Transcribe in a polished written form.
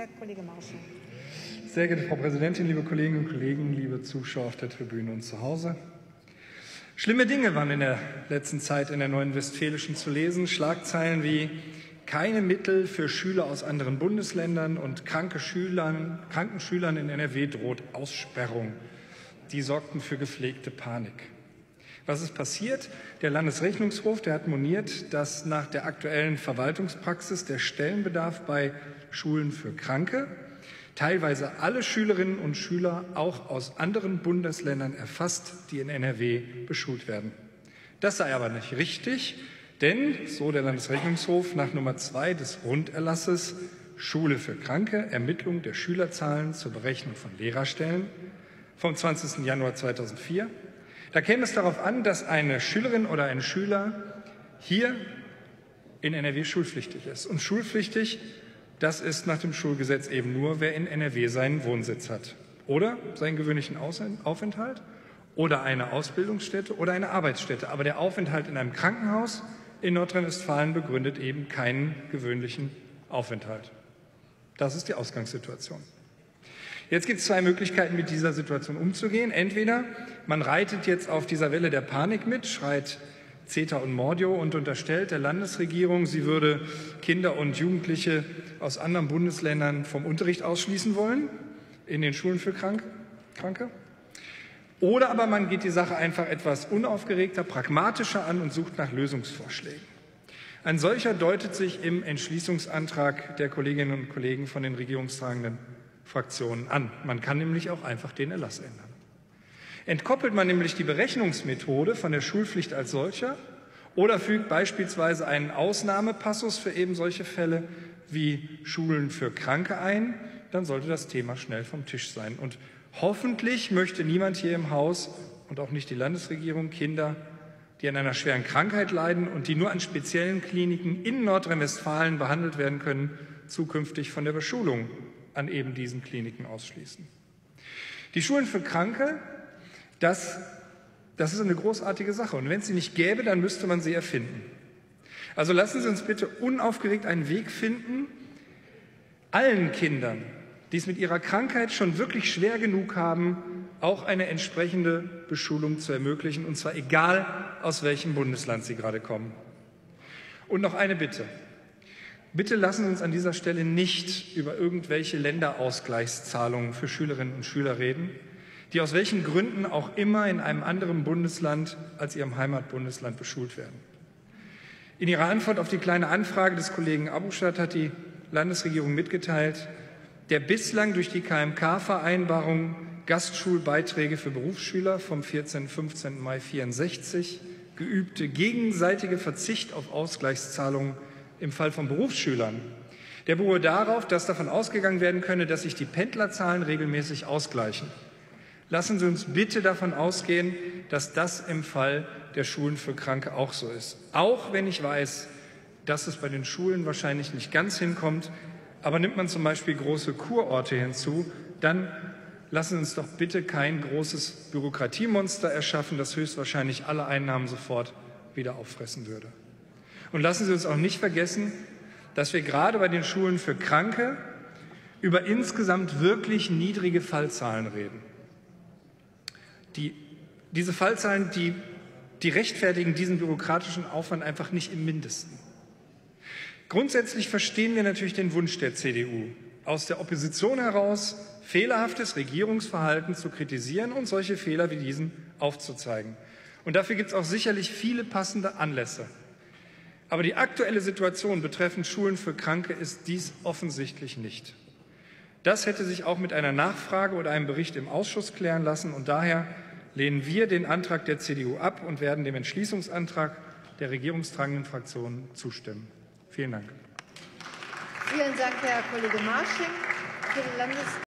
Herr Kollege Marschall. Sehr geehrte Frau Präsidentin, liebe Kolleginnen und Kollegen, liebe Zuschauer auf der Tribüne und zu Hause. Schlimme Dinge waren in der letzten Zeit in der Neuen Westfälischen zu lesen. Schlagzeilen wie keine Mittel für Schüler aus anderen Bundesländern und kranken Schülern in NRW droht Aussperrung. Die sorgten für gepflegte Panik. Was ist passiert? Der Landesrechnungshof, der hat moniert, dass nach der aktuellen Verwaltungspraxis der Stellenbedarf bei Schulen für Kranke teilweise alle Schülerinnen und Schüler auch aus anderen Bundesländern erfasst, die in NRW beschult werden. Das sei aber nicht richtig, denn, so der Landesrechnungshof, nach Nummer 2 des Runderlasses Schule für Kranke, Ermittlung der Schülerzahlen zur Berechnung von Lehrerstellen vom 20. Januar 2004, da käme es darauf an, dass eine Schülerin oder ein Schüler hier in NRW schulpflichtig ist. Und schulpflichtig, das ist nach dem Schulgesetz eben nur, wer in NRW seinen Wohnsitz hat oder seinen gewöhnlichen Aufenthalt oder eine Ausbildungsstätte oder eine Arbeitsstätte. Aber der Aufenthalt in einem Krankenhaus in Nordrhein-Westfalen begründet eben keinen gewöhnlichen Aufenthalt. Das ist die Ausgangssituation. Jetzt gibt es zwei Möglichkeiten, mit dieser Situation umzugehen. Entweder man reitet jetzt auf dieser Welle der Panik mit, schreit CETA und Mordio und unterstellt der Landesregierung, sie würde Kinder und Jugendliche aus anderen Bundesländern vom Unterricht ausschließen wollen in den Schulen für Kranke. Oder aber man geht die Sache einfach etwas unaufgeregter, pragmatischer an und sucht nach Lösungsvorschlägen. Ein solcher deutet sich im Entschließungsantrag der Kolleginnen und Kollegen von den regierungstragenden Fraktionen an. Man kann nämlich auch einfach den Erlass ändern. Entkoppelt man nämlich die Berechnungsmethode von der Schulpflicht als solcher oder fügt beispielsweise einen Ausnahmepassus für eben solche Fälle wie Schulen für Kranke ein, dann sollte das Thema schnell vom Tisch sein. Und hoffentlich möchte niemand hier im Haus und auch nicht die Landesregierung Kinder, die an einer schweren Krankheit leiden und die nur an speziellen Kliniken in Nordrhein-Westfalen behandelt werden können, zukünftig von der Beschulung an eben diesen Kliniken ausschließen. Die Schulen für Kranke, das ist eine großartige Sache. Und wenn es sie nicht gäbe, dann müsste man sie erfinden. Also lassen Sie uns bitte unaufgeregt einen Weg finden, allen Kindern, die es mit ihrer Krankheit schon wirklich schwer genug haben, auch eine entsprechende Beschulung zu ermöglichen, und zwar egal, aus welchem Bundesland sie gerade kommen. Und noch eine Bitte. Bitte lassen Sie uns an dieser Stelle nicht über irgendwelche Länderausgleichszahlungen für Schülerinnen und Schüler reden, die aus welchen Gründen auch immer in einem anderen Bundesland als ihrem Heimatbundesland beschult werden. In ihrer Antwort auf die Kleine Anfrage des Kollegen Abuschat hat die Landesregierung mitgeteilt, der bislang durch die KMK-Vereinbarung Gastschulbeiträge für Berufsschüler vom 14. und 15. Mai 1964 geübte gegenseitige Verzicht auf Ausgleichszahlungen im Fall von Berufsschülern, der beruhe darauf, dass davon ausgegangen werden könne, dass sich die Pendlerzahlen regelmäßig ausgleichen. Lassen Sie uns bitte davon ausgehen, dass das im Fall der Schulen für Kranke auch so ist. Auch wenn ich weiß, dass es bei den Schulen wahrscheinlich nicht ganz hinkommt, aber nimmt man zum Beispiel große Kurorte hinzu, dann lassen Sie uns doch bitte kein großes Bürokratiemonster erschaffen, das höchstwahrscheinlich alle Einnahmen sofort wieder auffressen würde. Und lassen Sie uns auch nicht vergessen, dass wir gerade bei den Schulen für Kranke über insgesamt wirklich niedrige Fallzahlen reden. Diese Fallzahlen, die rechtfertigen diesen bürokratischen Aufwand einfach nicht im Mindesten. Grundsätzlich verstehen wir natürlich den Wunsch der CDU, aus der Opposition heraus fehlerhaftes Regierungsverhalten zu kritisieren und solche Fehler wie diesen aufzuzeigen. Und dafür gibt es auch sicherlich viele passende Anlässe. Aber die aktuelle Situation betreffend Schulen für Kranke ist dies offensichtlich nicht. Das hätte sich auch mit einer Nachfrage oder einem Bericht im Ausschuss klären lassen. Und daher lehnen wir den Antrag der CDU ab und werden dem Entschließungsantrag der regierungstragenden Fraktionen zustimmen. Vielen Dank. Vielen Dank, Herr Kollege Marsching. Für die